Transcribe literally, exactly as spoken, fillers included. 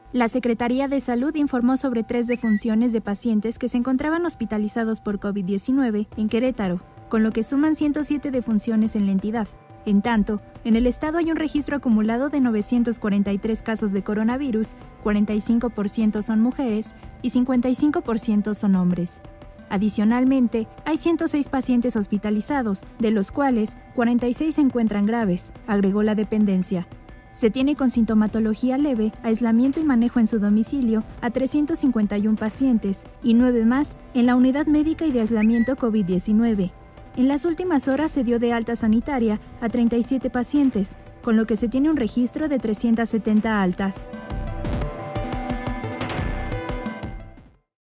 La Secretaría de Salud informó sobre tres defunciones de pacientes que se encontraban hospitalizados por COVID diecinueve en Querétaro, con lo que suman ciento siete defunciones en la entidad. En tanto, en el estado hay un registro acumulado de novecientos cuarenta y tres casos de coronavirus, cuarenta y cinco por ciento son mujeres y cincuenta y cinco por ciento son hombres. Adicionalmente, hay ciento seis pacientes hospitalizados, de los cuales cuarenta y seis se encuentran graves, agregó la dependencia. Se tiene con sintomatología leve, aislamiento y manejo en su domicilio a trescientos cincuenta y uno pacientes y nueve más en la unidad médica y de aislamiento COVID diecinueve. En las últimas horas se dio de alta sanitaria a treinta y siete pacientes, con lo que se tiene un registro de trescientas setenta altas.